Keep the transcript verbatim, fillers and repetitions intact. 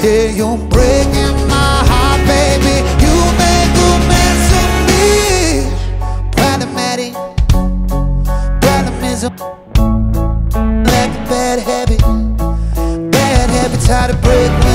Yeah, you're breaking my heart, baby. You make a mess of me. Problematic, problematism, like a bad habit. Bad habits hard to break.